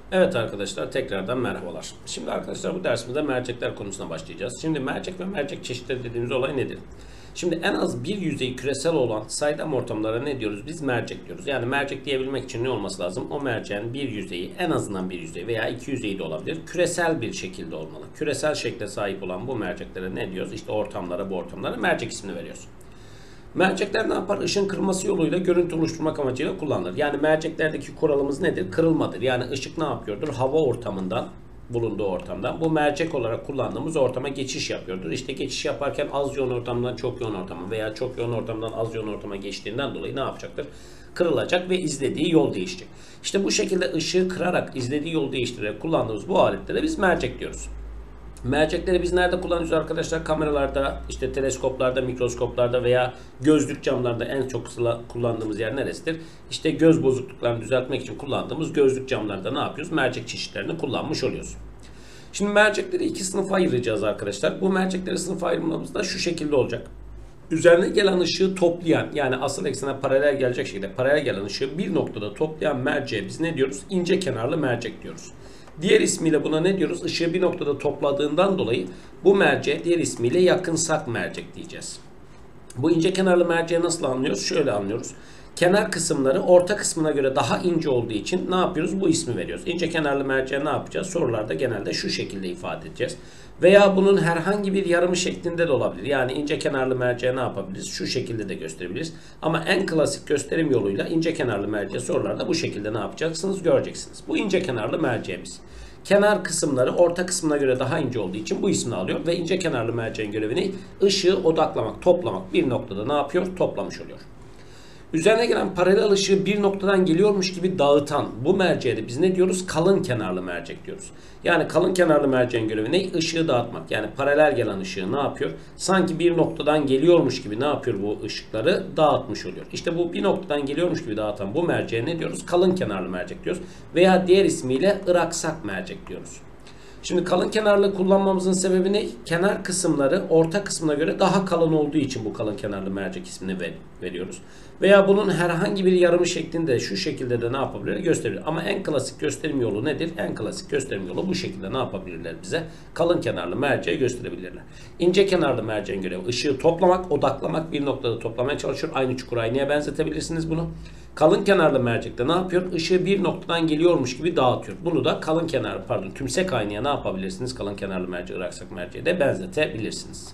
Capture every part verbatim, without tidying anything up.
Evet arkadaşlar, tekrardan merhabalar. Şimdi arkadaşlar bu dersimizde mercekler konusuna başlayacağız. Şimdi mercek ve mercek çeşitleri dediğimiz olay nedir? Şimdi en az bir yüzeyi küresel olan saydam ortamlara ne diyoruz? Biz mercek diyoruz. Yani mercek diyebilmek için ne olması lazım? O merceğin bir yüzeyi, en azından bir yüzeyi veya iki yüzeyi de olabilir, küresel bir şekilde olmalı. Küresel şekle sahip olan bu merceklere ne diyoruz? İşte ortamlara, bu ortamlara mercek ismini veriyoruz. Mercekler ne yapar? Işın kırılması yoluyla görüntü oluşturmak amacıyla kullanılır. Yani merceklerdeki kuralımız nedir? Kırılmadır. Yani ışık ne yapıyordur? Hava ortamından, bulunduğu ortamdan bu mercek olarak kullandığımız ortama geçiş yapıyordur. İşte geçiş yaparken az yoğun ortamdan çok yoğun ortama veya çok yoğun ortamdan az yoğun ortama geçtiğinden dolayı ne yapacaktır? Kırılacak ve izlediği yol değişecek. İşte bu şekilde ışığı kırarak izlediği yol değiştirerek kullandığımız bu aletlere biz mercek diyoruz. Mercekleri biz nerede kullanıyoruz arkadaşlar? Kameralarda, işte teleskoplarda, mikroskoplarda veya gözlük camlarda en çok kullandığımız yer neresidir? İşte göz bozukluklarını düzeltmek için kullandığımız gözlük camlarda ne yapıyoruz? Mercek çeşitlerini kullanmış oluyoruz. Şimdi mercekleri iki sınıfa ayıracağız arkadaşlar. Bu mercekleri sınıfa ayırmamız da şu şekilde olacak. Üzerine gelen ışığı toplayan, yani asıl eksene paralel gelecek şekilde paralel gelen ışığı bir noktada toplayan merceğe biz ne diyoruz? İnce kenarlı mercek diyoruz. Diğer ismiyle buna ne diyoruz? Işığı bir noktada topladığından dolayı bu merceğe diğer ismiyle yakınsak mercek diyeceğiz. Bu ince kenarlı merceği nasıl anlıyoruz? Şöyle anlıyoruz. Kenar kısımları orta kısmına göre daha ince olduğu için ne yapıyoruz? Bu ismi veriyoruz. İnce kenarlı merceğe ne yapacağız? Sorularda genelde şu şekilde ifade edeceğiz. Veya bunun herhangi bir yarımı şeklinde de olabilir. Yani ince kenarlı merceğe ne yapabiliriz? Şu şekilde de gösterebiliriz. Ama en klasik gösterim yoluyla ince kenarlı merceği sorularda bu şekilde ne yapacaksınız? Göreceksiniz. Bu ince kenarlı merceğimiz. Kenar kısımları orta kısmına göre daha ince olduğu için bu ismini alıyor. Ve ince kenarlı merceğin görevini ışığı odaklamak, toplamak, bir noktada ne yapıyor? Toplamış oluyor. Üzerine gelen paralel ışığı bir noktadan geliyormuş gibi dağıtan bu merceğe de biz ne diyoruz? Kalın kenarlı mercek diyoruz. Yani kalın kenarlı merceğin görevi ne? Işığı dağıtmak. Yani paralel gelen ışığı ne yapıyor? Sanki bir noktadan geliyormuş gibi ne yapıyor bu ışıkları? Dağıtmış oluyor. İşte bu bir noktadan geliyormuş gibi dağıtan bu merceğe ne diyoruz? Kalın kenarlı mercek diyoruz. Veya diğer ismiyle ıraksak mercek diyoruz. Şimdi kalın kenarlı kullanmamızın sebebi ne? Kenar kısımları orta kısmına göre daha kalın olduğu için bu kalın kenarlı mercek ismini ver, veriyoruz. Veya bunun herhangi bir yarımı şeklinde şu şekilde de ne yapabilirler? Gösterir. Ama en klasik gösterim yolu nedir? En klasik gösterim yolu bu şekilde ne yapabilirler bize? Kalın kenarlı merceği gösterebilirler. İnce kenarlı merceğin görevi ışığı toplamak, odaklamak, bir noktada toplamaya çalışıyor. Aynı çukur aynaya benzetebilirsiniz bunu. Kalın kenarlı mercekte ne yapıyor? Işığı bir noktadan geliyormuş gibi dağıtıyor. Bunu da kalın kenarlı, pardon, tümsek aynaya ne yapabilirsiniz? Kalın kenarlı merceği, ıraksak merceğe de benzetebilirsiniz.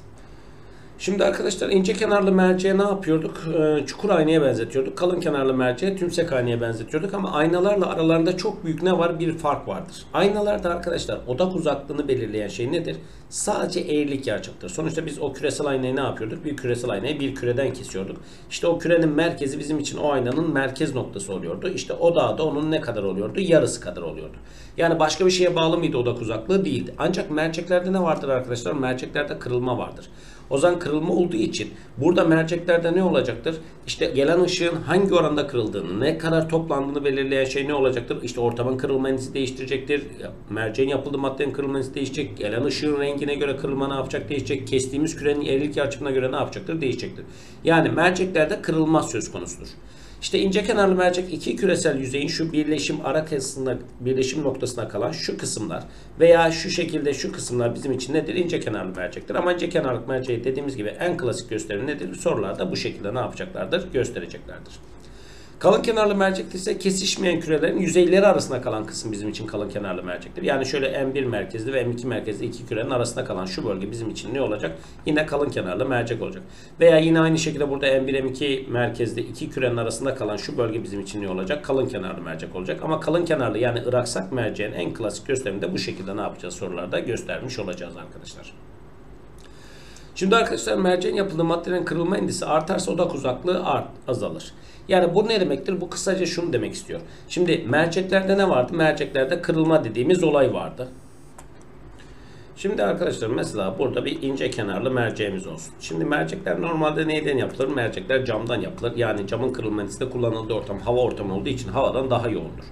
Şimdi arkadaşlar ince kenarlı merceğe ne yapıyorduk? Ee, çukur aynaya benzetiyorduk. Kalın kenarlı merceğe tümsek aynaya benzetiyorduk. Ama aynalarla aralarında çok büyük ne var? Bir fark vardır. Aynalarda arkadaşlar odak uzaklığını belirleyen şey nedir? Sadece eğrilik yarıçaptır. Sonuçta biz o küresel aynayı ne yapıyorduk? Bir küresel aynayı bir küreden kesiyorduk. İşte o kürenin merkezi bizim için o aynanın merkez noktası oluyordu. İşte odağı da onun ne kadar oluyordu? Yarısı kadar oluyordu. Yani başka bir şeye bağlı mıydı odak uzaklığı? Değildi. Ancak merceklerde ne vardır arkadaşlar? Merceklerde kırılma vardır. O zaman kırılma olduğu için burada merceklerde ne olacaktır? İşte gelen ışığın hangi oranda kırıldığını, ne kadar toplandığını belirleyen şey ne olacaktır? İşte ortamın kırılma indisi değiştirecektir. Merceğin yapıldığı maddenin kırılma indisi değişecek. Gelen ışığın rengine göre kırılma ne yapacak? Değişecek. Kestiğimiz kürenin eğrilik yarıçapına göre ne yapacaktır? Değişecektir. Yani merceklerde kırılma söz konusudur. İşte ince kenarlı mercek iki küresel yüzeyin şu birleşim ara kısmına, birleşim noktasına kalan şu kısımlar veya şu şekilde şu kısımlar bizim için nedir? İnce kenarlı mercektir. Ama ince kenarlı merceği dediğimiz gibi en klasik gösterimi nedir? Sorularda bu şekilde ne yapacaklardır? Göstereceklerdir. Kalın kenarlı mercekte ise kesişmeyen kürelerin yüzeyleri arasında kalan kısım bizim için kalın kenarlı mercektir. Yani şöyle M bir merkezli ve M iki merkezli iki kürenin arasında kalan şu bölge bizim için ne olacak? Yine kalın kenarlı mercek olacak. Veya yine aynı şekilde burada M bir M iki merkezli iki kürenin arasında kalan şu bölge bizim için ne olacak? Kalın kenarlı mercek olacak. Ama kalın kenarlı yani ıraksak merceğin en klasik gösteriminde bu şekilde ne yapacağız? Sorularda göstermiş olacağız arkadaşlar. Şimdi arkadaşlar merceğin yapıldığı maddelerin kırılma indisi artarsa odak uzaklığı art, azalır. Yani bu ne demektir? Bu kısaca şunu demek istiyor. Şimdi merceklerde ne vardı? Merceklerde kırılma dediğimiz olay vardı. Şimdi arkadaşlar mesela burada bir ince kenarlı merceğimiz olsun. Şimdi mercekler normalde neyden yapılır? Mercekler camdan yapılır. Yani camın kırılma indisi de kullanıldığı ortam hava ortamı olduğu için havadan daha yoğundur.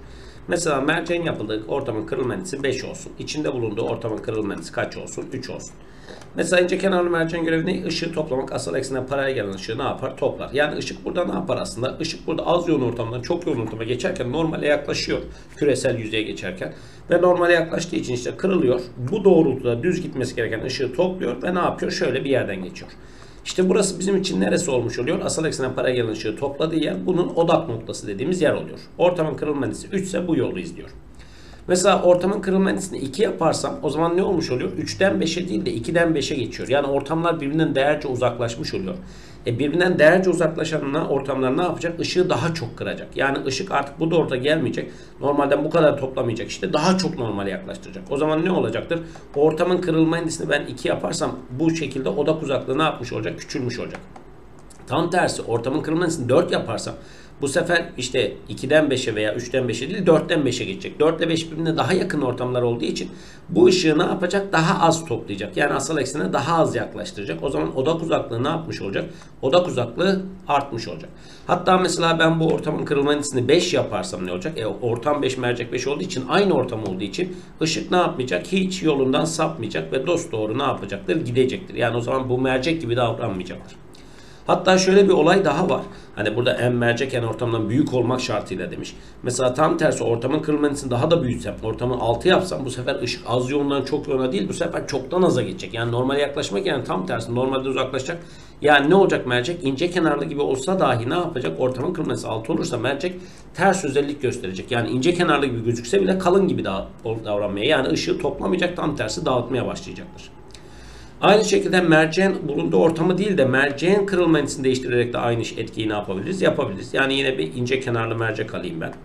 Mesela merceğin yapıldığı ortamın kırılma indisi beş olsun. İçinde bulunduğu ortamın kırılma indisi kaç olsun? üç olsun. Mesela ince kenarlı merceğin görevi ne? Işığı toplamak. Asal eksene paralel gelen ışığı ne yapar? Toplar. Yani ışık burada ne yapar aslında? Işık burada az yoğun ortamdan çok yoğun ortama geçerken normale yaklaşıyor. Küresel yüzeye geçerken. Ve normale yaklaştığı için işte kırılıyor. Bu doğrultuda düz gitmesi gereken ışığı topluyor ve ne yapıyor? Şöyle bir yerden geçiyor. İşte burası bizim için neresi olmuş oluyor? Asal eksene paralel gelen ışığı topladığı yer bunun odak noktası dediğimiz yer oluyor. Ortamın kırılma indisi üç ise bu yolu izliyor. Mesela ortamın kırılma indisini iki yaparsam o zaman ne olmuş oluyor? üçten beşe değil de ikiden beşe geçiyor. Yani ortamlar birbirinden değerce uzaklaşmış oluyor. E birbirinden değerce uzaklaşan ortamlar ne yapacak? Işığı daha çok kıracak. Yani ışık artık bu doğrultuda gelmeyecek. Normalden bu kadar toplamayacak. İşte daha çok normale yaklaştıracak. O zaman ne olacaktır? Ortamın kırılma indisini ben iki yaparsam bu şekilde odak uzaklığı ne yapmış olacak? Küçülmüş olacak. Tam tersi ortamın kırılma indisini dört yaparsam bu sefer işte ikiden beşe veya üçten beşe değil dörtten beşe geçecek. dört ile beş birbirine daha yakın ortamlar olduğu için bu ışığı ne yapacak? Daha az toplayacak. Yani asal eksene daha az yaklaştıracak. O zaman odak uzaklığı ne yapmış olacak? Odak uzaklığı artmış olacak. Hatta mesela ben bu ortamın kırılma indisini beş yaparsam ne olacak? E, ortam beş, mercek beş olduğu için aynı ortam olduğu için ışık ne yapmayacak? Hiç yolundan sapmayacak ve dosdoğru ne yapacaktır? Gidecektir. Yani o zaman bu mercek gibi davranmayacaktır. Hatta şöyle bir olay daha var. Hani burada en mercek en ortamdan büyük olmak şartıyla demiş. Mesela tam tersi ortamın kırılma indisini daha da büyütsem, ortamı altı yapsam bu sefer ışık az yoğundan çok yoğuna değil bu sefer çoktan aza geçecek. Yani normale yaklaşmak yani tam tersi normalde uzaklaşacak. Yani ne olacak mercek? İnce kenarlı gibi olsa dahi ne yapacak? Ortamın kırılma indisi altı olursa mercek ters özellik gösterecek. Yani ince kenarlı gibi gözükse bile kalın gibi davranmaya yani ışığı toplamayacak tam tersi dağıtmaya başlayacaktır. Aynı şekilde merceğin bulunduğu ortamı değil de merceğin kırılma indisini değiştirerek de aynı etkiyi ne yapabiliriz? Yapabiliriz. Yani yine bir ince kenarlı mercek alayım ben.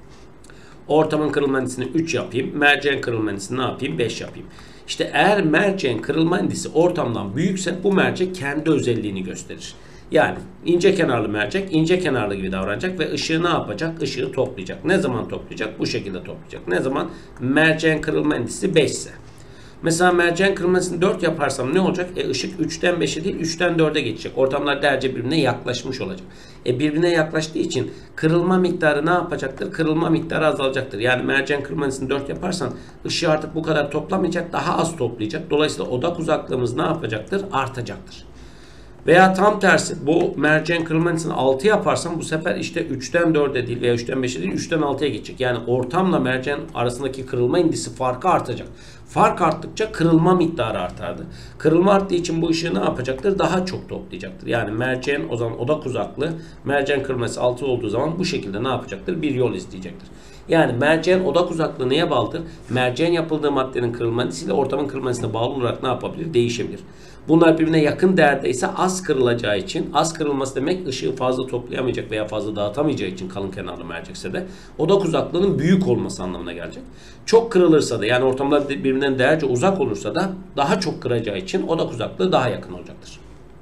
Ortamın kırılma indisini üç yapayım. Merceğin kırılma indisini ne yapayım? beş yapayım. İşte eğer merceğin kırılma indisi ortamdan büyükse bu mercek kendi özelliğini gösterir. Yani ince kenarlı mercek ince kenarlı gibi davranacak ve ışığı ne yapacak? Işığı toplayacak. Ne zaman toplayacak? Bu şekilde toplayacak. Ne zaman? Merceğin kırılma indisi beş ise. Mesela merceğin kırılmasını dört yaparsam ne olacak? E ışık üçten beşe değil üçten dörde geçecek. Ortamlar derece birbirine yaklaşmış olacak. E birbirine yaklaştığı için kırılma miktarı ne yapacaktır? Kırılma miktarı azalacaktır. Yani merceğin kırılmasını dört yaparsan ışığı artık bu kadar toplamayacak, daha az toplayacak. Dolayısıyla odak uzaklığımız ne yapacaktır? Artacaktır. Veya tam tersi bu merceğin kırılma indisini altı yaparsam bu sefer işte üçten dörde değil veya üçten beşe değil üçten altıya geçecek. Yani ortamla merceğin arasındaki kırılma indisi farkı artacak. Fark arttıkça kırılma miktarı artardı. Kırılma arttığı için bu ışığı ne yapacaktır? Daha çok toplayacaktır. Yani merceğin o zaman odak uzaklığı merceğin kırılması altı olduğu zaman bu şekilde ne yapacaktır? Bir yol izleyecektir. Yani merceğin odak uzaklığı neye bağlıdır? Merceğin yapıldığı maddenin kırılma indisiyle ortamın kırılma indisine bağlı olarak ne yapabilir? Değişebilir. Bunlar birbirine yakın değerdeyse az kırılacağı için, az kırılması demek ışığı fazla toplayamayacak veya fazla dağıtamayacağı için kalın kenarlı mercekse de odak uzaklığının büyük olması anlamına gelecek. Çok kırılırsa da yani ortamlar birbirinden değerce uzak olursa da daha çok kıracağı için odak uzaklığı daha yakın olacaktır.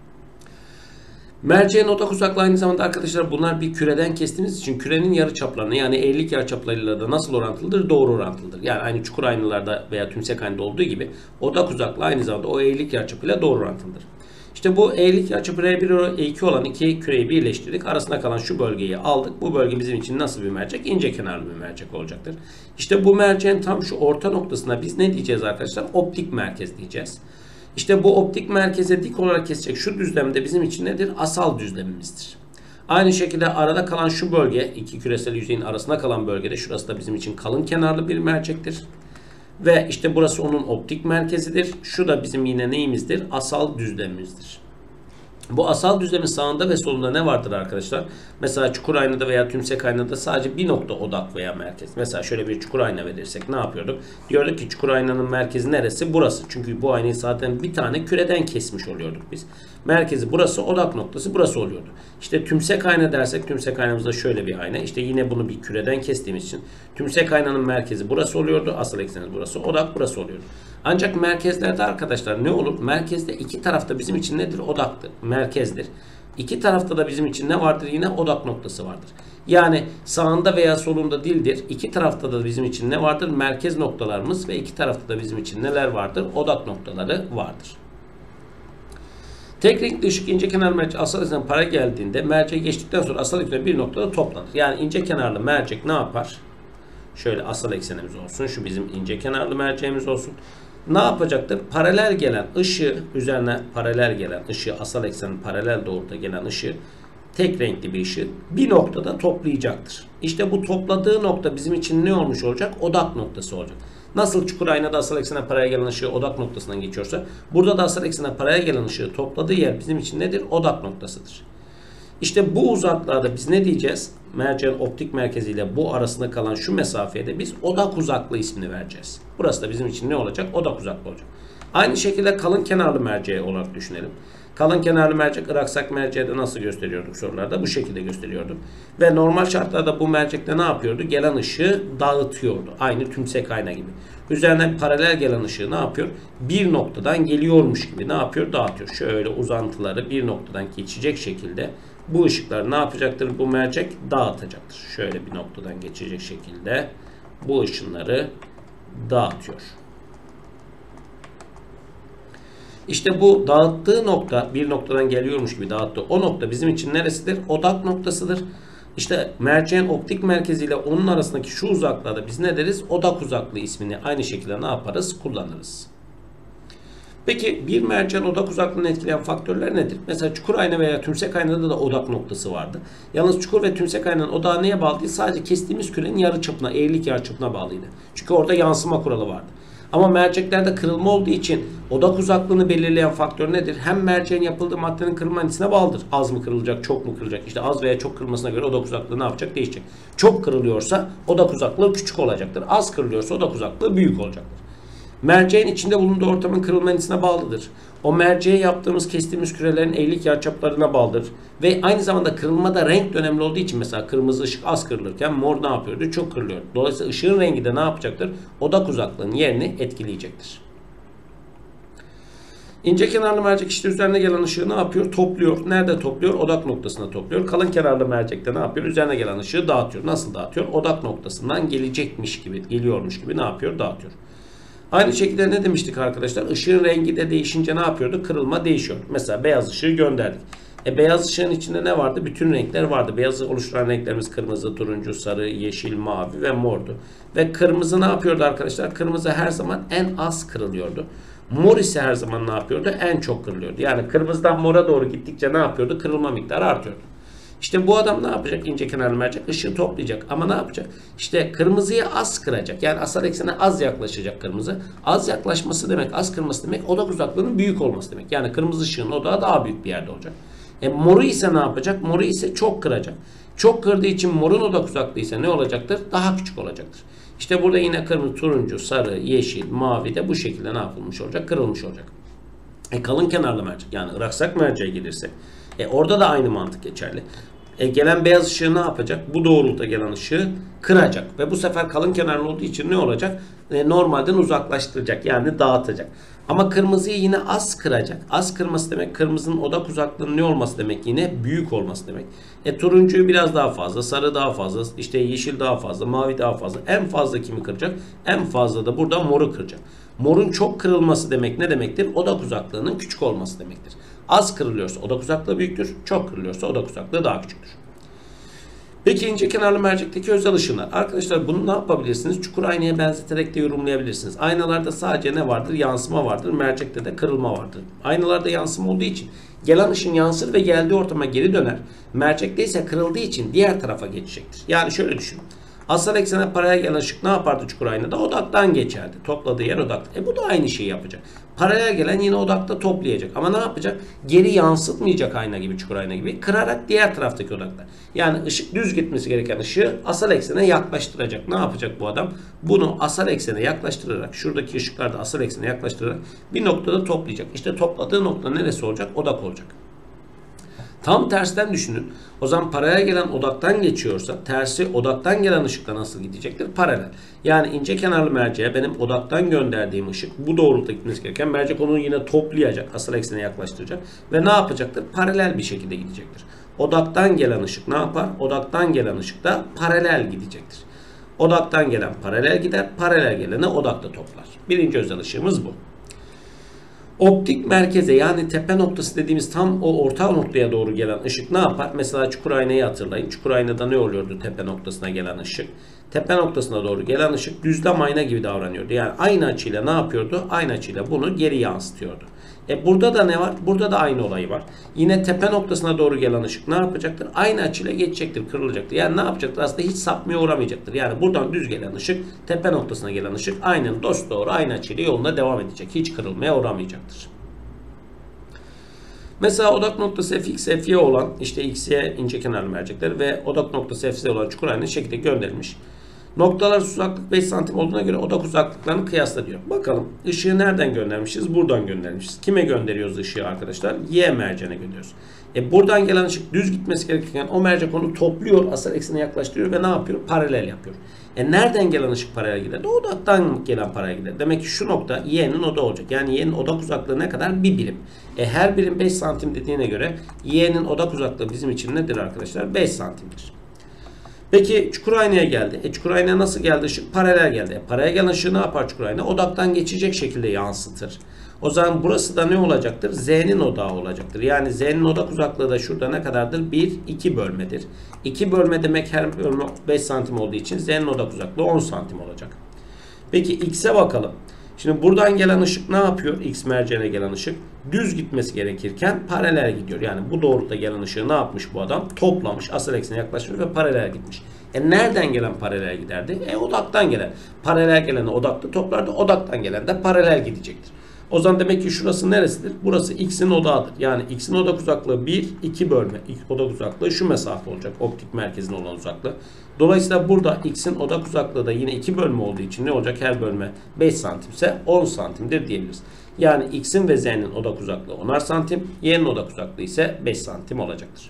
Merceğin odak uzaklığı aynı zamanda arkadaşlar bunlar bir küreden kestiğimiz için kürenin yarıçaplarına yani eğrilik yarıçaplarıyla da nasıl orantılıdır? Doğru orantılıdır. Yani aynı çukur aynalarda veya tümsek aynada olduğu gibi odak uzaklığı aynı zamanda o eğrilik yarıçapıyla doğru orantılıdır. İşte bu eğrilik yarıçapı R bir R iki olan iki küreyi birleştirdik. Arasında kalan şu bölgeyi aldık. Bu bölge bizim için nasıl bir mercek? İnce kenarlı bir mercek olacaktır. İşte bu merceğin tam şu orta noktasına biz ne diyeceğiz arkadaşlar? Optik merkez diyeceğiz. İşte bu optik merkeze dik olarak kesecek şu düzlemde bizim için nedir? Asal düzlemimizdir. Aynı şekilde arada kalan şu bölge, iki küresel yüzeyin arasında kalan bölgede şurası da bizim için kalın kenarlı bir mercektir. Ve işte burası onun optik merkezidir. Şu da bizim yine neyimizdir? Asal düzlemimizdir. Bu asal düzlemin sağında ve solunda ne vardır arkadaşlar? Mesela çukur aynada veya tümsek aynada sadece bir nokta odak veya merkez. Mesela şöyle bir çukur ayna verirsek ne yapıyorduk? Diyorduk ki çukur aynanın merkezi neresi? Burası. Çünkü bu aynayı zaten bir tane küreden kesmiş oluyorduk biz. Merkezi burası, odak noktası burası oluyordu. İşte tümsek ayna dersek tümsek aynamızda şöyle bir ayna. İşte yine bunu bir küreden kestiğimiz için tümsek aynanın merkezi burası oluyordu. Asal ekseni burası, odak burası oluyordu. Ancak merkezlerde arkadaşlar ne olur? Merkezde iki tarafta bizim için nedir? Odaktır, merkezdir. İki tarafta da bizim için ne vardır? Yine odak noktası vardır. Yani sağında veya solunda değildir. İki tarafta da bizim için ne vardır? Merkez noktalarımız ve iki tarafta da bizim için neler vardır? Odak noktaları vardır. Tek renkli ışık ince kenarlı mercek asal eksene paralel geldiğinde merceğe geçtikten sonra asal eksene bir noktada toplanır. Yani ince kenarlı mercek ne yapar? Şöyle asal eksenimiz olsun. Şu bizim ince kenarlı merceğimiz olsun. Ne yapacaktır? Paralel gelen ışığı, üzerine paralel gelen ışığı, asal eksenin paralel doğrultuda gelen ışığı, tek renkli bir ışığı bir noktada toplayacaktır. İşte bu topladığı nokta bizim için ne olmuş olacak? Odak noktası olacak. Nasıl çukur aynada asal eksene paralel gelen ışığı odak noktasından geçiyorsa, burada da asal eksene paralel gelen ışığı topladığı yer bizim için nedir? Odak noktasıdır. İşte bu uzaklığa biz ne diyeceğiz? Merceğin optik merkeziyle bu arasında kalan şu mesafeye de biz odak uzaklığı ismini vereceğiz. Burası da bizim için ne olacak? Odak uzaklığı olacak. Aynı şekilde kalın kenarlı merceği olarak düşünelim. Kalın kenarlı mercek Iraksak merceği de nasıl gösteriyorduk sorularda? Bu şekilde gösteriyorduk. Ve normal şartlarda bu mercekte ne yapıyordu? Gelen ışığı dağıtıyordu. Aynı tümsek ayna gibi. Üzerinden paralel gelen ışığı ne yapıyor? Bir noktadan geliyormuş gibi ne yapıyor? Dağıtıyor. Şöyle uzantıları bir noktadan geçecek şekilde bu ışıklar ne yapacaktır? Bu mercek dağıtacaktır. Şöyle bir noktadan geçecek şekilde bu ışınları dağıtıyor. İşte bu dağıttığı nokta bir noktadan geliyormuş gibi dağıttığı o nokta bizim için neresidir? Odak noktasıdır. İşte merceğin optik merkeziyle onun arasındaki şu uzaklığa da biz ne deriz? Odak uzaklığı ismini aynı şekilde ne yaparız? Kullanırız. Peki bir merceğin odak uzaklığını etkileyen faktörler nedir? Mesela çukur ayna veya tümsek aynada da odak noktası vardı. Yalnız çukur ve tümsek aynanın odağı neye bağlı değil? Sadece kestiğimiz kürenin yarıçapına, eğrilik yarıçapına bağlıydı. Çünkü orada yansıma kuralı vardı. Ama merceklerde kırılma olduğu için odak uzaklığını belirleyen faktör nedir? Hem merceğin yapıldığı maddenin kırılma indisine bağlıdır. Az mı kırılacak, çok mu kırılacak? İşte az veya çok kırılmasına göre odak uzaklığı ne yapacak? Değişecek. Çok kırılıyorsa odak uzaklığı küçük olacaktır. Az kırılıyorsa odak uzaklığı büyük olacaktır. Merceğin içinde bulunduğu ortamın kırılma indisine bağlıdır. O merceğe yaptığımız, kestiğimiz kürelerin eğrilik yarıçaplarına bağlıdır. Ve aynı zamanda kırılmada renk de önemli olduğu için mesela kırmızı ışık az kırılırken mor ne yapıyordu? Çok kırılıyor. Dolayısıyla ışığın rengi de ne yapacaktır? Odak uzaklığının yerini etkileyecektir. İnce kenarlı mercek işte üzerine gelen ışığı ne yapıyor? Topluyor. Nerede topluyor? Odak noktasına topluyor. Kalın kenarlı mercekte ne yapıyor? Üzerine gelen ışığı dağıtıyor. Nasıl dağıtıyor? Odak noktasından gelecekmiş gibi, geliyormuş gibi ne yapıyor? Dağıtıyor. Aynı şekilde ne demiştik arkadaşlar? Işığın rengi de değişince ne yapıyordu? Kırılma değişiyor. Mesela beyaz ışığı gönderdik. E beyaz ışığın içinde ne vardı? Bütün renkler vardı. Beyazı oluşturan renklerimiz kırmızı, turuncu, sarı, yeşil, mavi ve mordu. Ve kırmızı ne yapıyordu arkadaşlar? Kırmızı her zaman en az kırılıyordu. Mor ise her zaman ne yapıyordu? En çok kırılıyordu. Yani kırmızıdan mora doğru gittikçe ne yapıyordu? Kırılma miktarı artıyordu. İşte bu adam ne yapacak? İnce kenarlı mercek ışığı toplayacak. Ama ne yapacak? İşte kırmızıya az kıracak. Yani asal eksene az yaklaşacak kırmızı. Az yaklaşması demek, az kırması demek odak uzaklığının büyük olması demek. Yani kırmızı ışığın odağı daha büyük bir yerde olacak. E moru ise ne yapacak? Moru ise çok kıracak. Çok kırdığı için morun odak uzaklığı ise ne olacaktır? Daha küçük olacaktır. İşte burada yine kırmızı, turuncu, sarı, yeşil, mavi de bu şekilde ne yapılmış olacak? Kırılmış olacak. E kalın kenarlı mercek yani Iraksak merceğe gelirse e orada da aynı mantık geçerli. E gelen beyaz ışığı ne yapacak? Bu doğrultuda gelen ışığı kıracak. Ve bu sefer kalın kenarlı olduğu için ne olacak? E normalden uzaklaştıracak. Yani dağıtacak. Ama kırmızıyı yine az kıracak. Az kırması demek kırmızının odak uzaklığının ne olması demek? Yine büyük olması demek. E turuncuyu biraz daha fazla, sarı daha fazla, işte yeşil daha fazla, mavi daha fazla. En fazla kimi kıracak? En fazla da burada moru kıracak. Morun çok kırılması demek ne demektir? Odak uzaklığının küçük olması demektir. Az kırılıyorsa odak uzaklığı büyüktür. Çok kırılıyorsa odak uzaklığı daha küçüktür. Peki ince kenarlı mercekteki özel ışınlar. Arkadaşlar bunu ne yapabilirsiniz? Çukur aynaya benzeterek de yorumlayabilirsiniz. Aynalarda sadece ne vardır? Yansıma vardır. Mercekte de kırılma vardır. Aynalarda yansıma olduğu için gelen ışın yansır ve geldiği ortama geri döner. Mercekte ise kırıldığı için diğer tarafa geçecektir. Yani şöyle düşünün. Asal eksene paralel gelen ışık ne yapardı çukur aynada? Odaktan geçerdi. Topladığı yer odakta. E bu da aynı şeyi yapacak. Paralel gelen yine odakta toplayacak. Ama ne yapacak? Geri yansıtmayacak ayna gibi, çukur ayna gibi. Kırarak diğer taraftaki odakta. Yani ışık düz gitmesi gereken ışığı asal eksene yaklaştıracak. Ne yapacak bu adam? Bunu asal eksene yaklaştırarak, şuradaki ışıkları da asal eksene yaklaştırarak bir noktada toplayacak. İşte topladığı nokta neresi olacak? Odak olacak. Tam tersten düşünün. O zaman paralel gelen odaktan geçiyorsa tersi odaktan gelen ışıkla nasıl gidecektir? Paralel. Yani ince kenarlı merceğe benim odaktan gönderdiğim ışık bu doğrultuda gitmesi gereken mercek onu yine toplayacak. Asal eksene yaklaştıracak. Ve ne yapacaktır? Paralel bir şekilde gidecektir. Odaktan gelen ışık ne yapar? Odaktan gelen ışık da paralel gidecektir. Odaktan gelen paralel gider. Paralel geleni odakta toplar. Birinci özel ışığımız bu. Optik merkeze yani tepe noktası dediğimiz tam o orta noktaya doğru gelen ışık ne yapar? Mesela çukur aynayı hatırlayın. Çukur aynada ne oluyordu tepe noktasına gelen ışık? Tepe noktasına doğru gelen ışık düzlem ayna gibi davranıyordu. Yani aynı açıyla ne yapıyordu? Aynı açıyla bunu geri yansıtıyordu. E burada da ne var? Burada da aynı olayı var. Yine tepe noktasına doğru gelen ışık ne yapacaktır? Aynı açıyla geçecektir, kırılacaktır. Yani ne yapacaktır? Aslında hiç sapmaya uğramayacaktır. Yani buradan düz gelen ışık, tepe noktasına gelen ışık aynen dosdoğru aynı açıyla yoluna devam edecek. Hiç kırılmaya uğramayacaktır. Mesela odak noktası F X, F Y olan işte X Y ince kenarlı mercekler ve odak noktası F Z olan çukur aynı şekilde gönderilmiş. Noktalar uzaklık beş santim olduğuna göre odak uzaklıklarını kıyasla diyor. Bakalım ışığı nereden göndermişiz? Buradan göndermişiz. Kime gönderiyoruz ışığı arkadaşlar? Y merceğine gönderiyoruz. E buradan gelen ışık düz gitmesi gerekirken o mercek onu topluyor, asal eksene yaklaştırıyor ve ne yapıyor? Paralel yapıyor. E nereden gelen ışık paralel gider? De odaktan gelen paralel gider. Demek ki şu nokta Y'nin odağı olacak. Yani Y'nin odak uzaklığı ne kadar? Bir birim. E her birim beş santim dediğine göre Y'nin odak uzaklığı bizim için nedir arkadaşlar? beş santimdir. Peki çukur aynaya geldi. E çukur aynaya nasıl geldi ışık? Paralel geldi. E paralel gelen ışığı ne yapar çukur ayna? Odaktan geçecek şekilde yansıtır. O zaman burası da ne olacaktır? Z'nin odağı olacaktır. Yani Z'nin odak uzaklığı da şurada ne kadardır? bir, iki bölmedir. iki bölme demek her bölme beş santim olduğu için Z'nin odak uzaklığı on santim olacak. Peki X'e bakalım. Şimdi buradan gelen ışık ne yapıyor? X merceğine gelen ışık düz gitmesi gerekirken paralel gidiyor. Yani bu doğrultuda gelen ışığı ne yapmış bu adam? Toplamış, asal eksene yaklaşmış ve paralel gitmiş. E nereden gelen paralel giderdi? E odaktan gelen. Paralel geleni odakta toplardı. Odaktan gelen de paralel gidecektir. O zaman demek ki şurası neresidir? Burası X'in odağıdır. Yani X'in odak uzaklığı bir, iki bölme. Odak uzaklığı şu mesafe olacak. Optik merkezine olan uzaklığı. Dolayısıyla burada X'in odak uzaklığı da yine iki bölme olduğu için ne olacak? Her bölme beş santimse on santimdir diyebiliriz. Yani X'in ve Z'nin odak uzaklığı onar santim. Y'nin odak uzaklığı ise beş santim olacaktır.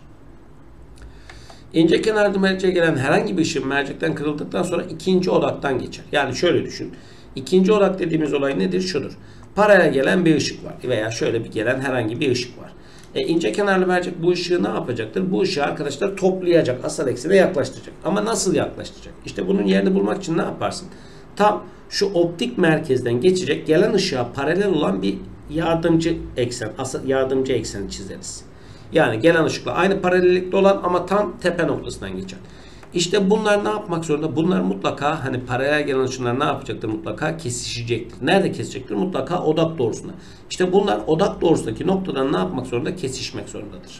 İnce kenarlı merceğe gelen herhangi bir ışın mercekten kırıldıktan sonra ikinci odaktan geçer. Yani şöyle düşün. İkinci odak dediğimiz olay nedir? Şudur. Paralel gelen bir ışık var veya şöyle bir gelen herhangi bir ışık var. E, ince kenarlı mercek bu ışığı ne yapacaktır? Bu ışığı arkadaşlar toplayacak, asal eksene yaklaştıracak. Ama nasıl yaklaştıracak? İşte bunun yerini bulmak için ne yaparsın? Tam şu optik merkezden geçecek gelen ışığa paralel olan bir yardımcı eksen, asal yardımcı ekseni çizeriz. Yani gelen ışıkla aynı paralellikte olan ama tam tepe noktasından geçen. İşte bunlar ne yapmak zorunda? Bunlar mutlaka hani paralel gelen ışınlar ne yapacaktır? Mutlaka kesişecektir. Nerede kesecektir? Mutlaka odak doğrusunda. İşte bunlar odak doğrusundaki noktadan ne yapmak zorunda? Kesişmek zorundadır.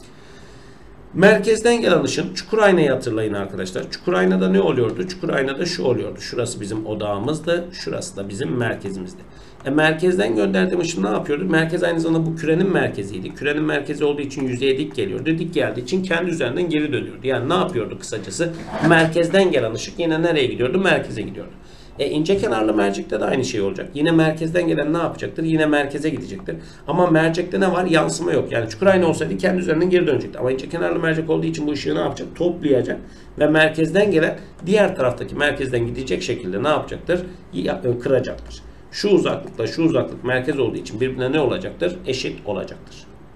Merkezden gelen ışın çukur aynayı hatırlayın arkadaşlar. Çukur aynada ne oluyordu? Çukur aynada şu oluyordu. Şurası bizim odağımızdı. Şurası da bizim merkezimizdi. E merkezden gönderdiğim ışın ne yapıyordu? Merkez aynı zamanda bu kürenin merkeziydi. Kürenin merkezi olduğu için yüzeye dik geliyordu. Dik geldiği için kendi üzerinden geri dönüyordu. Yani ne yapıyordu kısacası? Merkezden gelen ışık yine nereye gidiyordu? Merkeze gidiyordu. E ince kenarlı mercekte de aynı şey olacak. Yine merkezden gelen ne yapacaktır? Yine merkeze gidecektir. Ama mercekte ne var? Yansıma yok. Yani çukur ayna olsaydı kendi üzerinden geri dönecekti. Ama ince kenarlı mercek olduğu için bu ışığı ne yapacak? Toplayacak ve merkezden gelen diğer taraftaki merkezden gidecek şekilde ne yapacaktır? Kıracaktır. Şu uzaklıkla şu uzaklık merkez olduğu için birbirine ne olacaktır? Eşit olacaktır.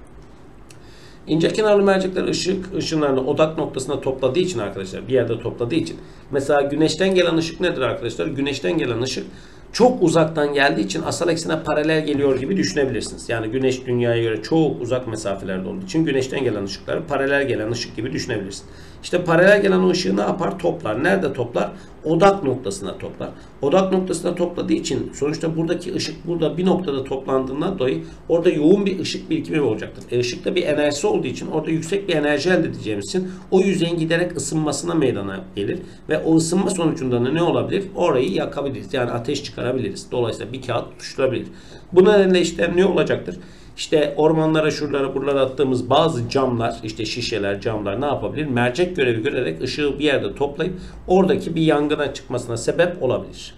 İnce kenarlı mercekler ışık ışınlarını odak noktasına topladığı için arkadaşlar bir yerde topladığı için mesela güneşten gelen ışık nedir arkadaşlar? Güneşten gelen ışık çok uzaktan geldiği için asal eksene paralel geliyor gibi düşünebilirsiniz. Yani güneş dünyaya göre çok uzak mesafelerde olduğu için güneşten gelen ışıkları paralel gelen ışık gibi düşünebilirsiniz. İşte paralel gelen o ışığı ne yapar? Toplar. Nerede toplar? Odak noktasına toplar. Odak noktasına topladığı için sonuçta buradaki ışık burada bir noktada toplandığından dolayı orada yoğun bir ışık birikimi olacaktır. E ışıkta bir enerjisi olduğu için orada yüksek bir enerji elde edeceğimiz için o yüzeyin giderek ısınmasına meydana gelir. Ve o ısınma sonucunda ne olabilir? Orayı yakabiliriz. Yani ateş çıkarabiliriz. Dolayısıyla bir kağıt tutuşturabilir. Bu nedenle işte ne olacaktır? İşte ormanlara, şuralara, buralara attığımız bazı camlar, işte şişeler, camlar ne yapabilir? Mercek görevi görerek ışığı bir yerde toplayıp oradaki bir yangına çıkmasına sebep olabilir.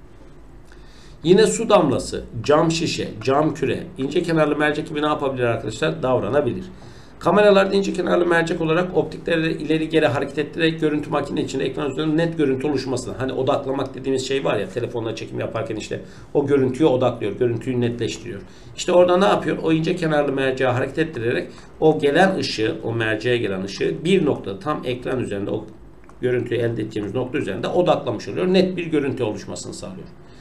Yine su damlası, cam şişe, cam küre, ince kenarlı mercek gibi ne yapabilir arkadaşlar? Davranabilir. Kameralarda ince kenarlı mercek olarak optikleri ileri geri hareket ettirerek görüntü makine içinde ekran üzerinde net görüntü oluşmasına. Hani odaklamak dediğimiz şey var ya, telefonla çekim yaparken işte o görüntüyü odaklıyor, görüntüyü netleştiriyor. İşte orada ne yapıyor? O ince kenarlı merceği hareket ettirerek o gelen ışığı, o merceğe gelen ışığı bir noktada tam ekran üzerinde o görüntüyü elde edeceğimiz nokta üzerinde odaklamış oluyor. Net bir görüntü oluşmasını sağlıyor.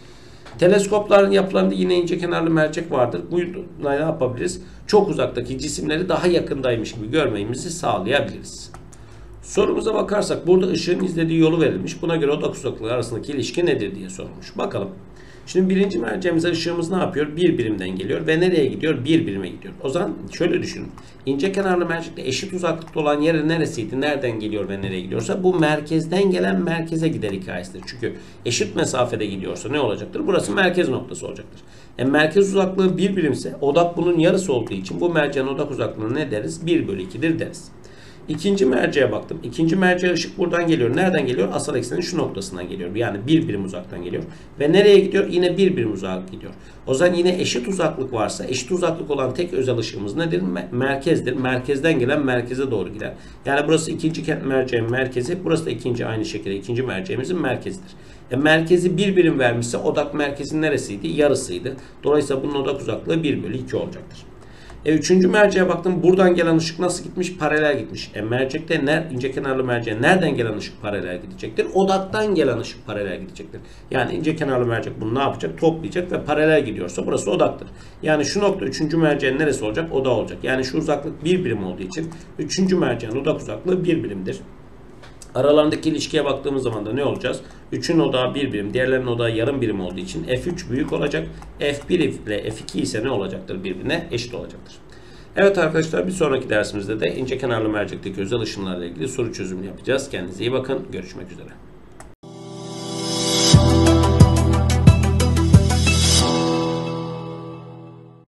Teleskopların yapılarında yine ince kenarlı mercek vardır. Bu ne yapabiliriz? Çok uzaktaki cisimleri daha yakındaymış gibi görmemizi sağlayabiliriz. Sorumuza bakarsak burada ışığın izlediği yolu verilmiş. Buna göre odak uzaklığı arasındaki ilişki nedir diye sorulmuş. Bakalım. Şimdi birinci merceğimize ışığımız ne yapıyor? Bir birimden geliyor ve nereye gidiyor? Bir birime gidiyor. O zaman şöyle düşünün. İnce kenarlı mercekle eşit uzaklıkta olan yeri neresiydi? Nereden geliyor ve nereye gidiyorsa bu merkezden gelen merkeze gider hikayesidir. Çünkü eşit mesafede gidiyorsa ne olacaktır? Burası merkez noktası olacaktır. E merkez uzaklığı bir birimse odak bunun yarısı olduğu için bu merceğin odak uzaklığına ne deriz? bir bölü iki'dir deriz. İkinci merceğe baktım. İkinci merceğe ışık buradan geliyor. Nereden geliyor? Asal eksenin şu noktasından geliyor. Yani bir birim uzaktan geliyor. Ve nereye gidiyor? Yine bir birim uzak gidiyor. O zaman yine eşit uzaklık varsa eşit uzaklık olan tek özel ışığımız nedir? Merkezdir. Merkezden gelen merkeze doğru gider. Yani burası ikinci merceğin merkezi. Burası da ikinci aynı şekilde ikinci merceğimizin merkezidir. E merkezi bir birim vermişse odak merkezin neresiydi? Yarısıydı. Dolayısıyla bunun odak uzaklığı bir bölü iki olacaktır. E, üçüncü merceğe baktım. Buradan gelen ışık nasıl gitmiş? Paralel gitmiş. E, mercekte ner, ince kenarlı merceğe nereden gelen ışık paralel gidecektir? Odaktan gelen ışık paralel gidecektir. Yani ince kenarlı mercek bunu ne yapacak? Toplayacak ve paralel gidiyorsa burası odaktır. Yani şu nokta üçüncü merceğin neresi olacak? Oda olacak. Yani şu uzaklık bir birim olduğu için üçüncü merceğin odak uzaklığı bir birimdir. Aralarındaki ilişkiye baktığımız zaman da ne olacağız? üçün odağı bir birim, diğerlerinin odağı yarım birim olduğu için F üç büyük olacak. F bir ile F iki ise ne olacaktır? Birbirine eşit olacaktır. Evet arkadaşlar, bir sonraki dersimizde de ince kenarlı mercekteki özel ışınlarla ilgili soru çözümü yapacağız. Kendinize iyi bakın. Görüşmek üzere.